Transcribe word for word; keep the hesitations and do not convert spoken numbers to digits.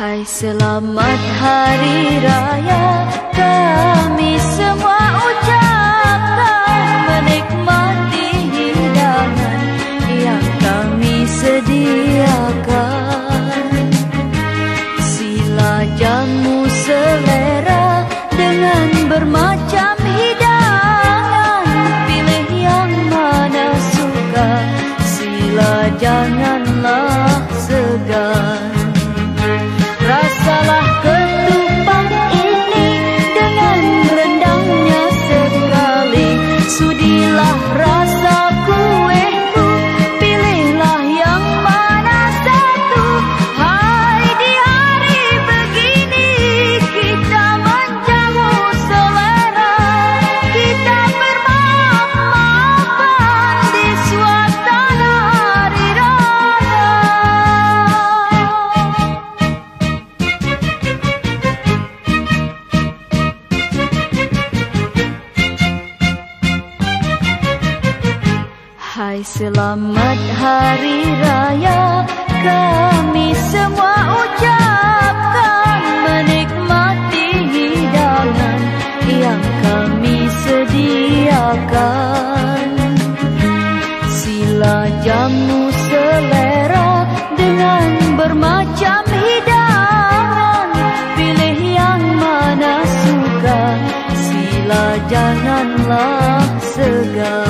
Hai selamat hari raya, kami semua ucapkan, menikmati hidangan yang kami sediakan. Sila jamu selera dengan bermacam hidangan, pilih yang mana suka, sila janganlah segan. Rasalah ketupat ini dengan rendangnya sekali, sudilah rasa kueku, pilihlah yang mana satu. Hai di hari begini kita menjamu selera, kita bermaaf-maafan di suasana hari raya. Hai selamat hari raya, kami semua ucapkan, menikmati hidangan yang kami sediakan. Sila jamu selera dengan bermacam hidangan, pilih yang mana suka, sila janganlah segan.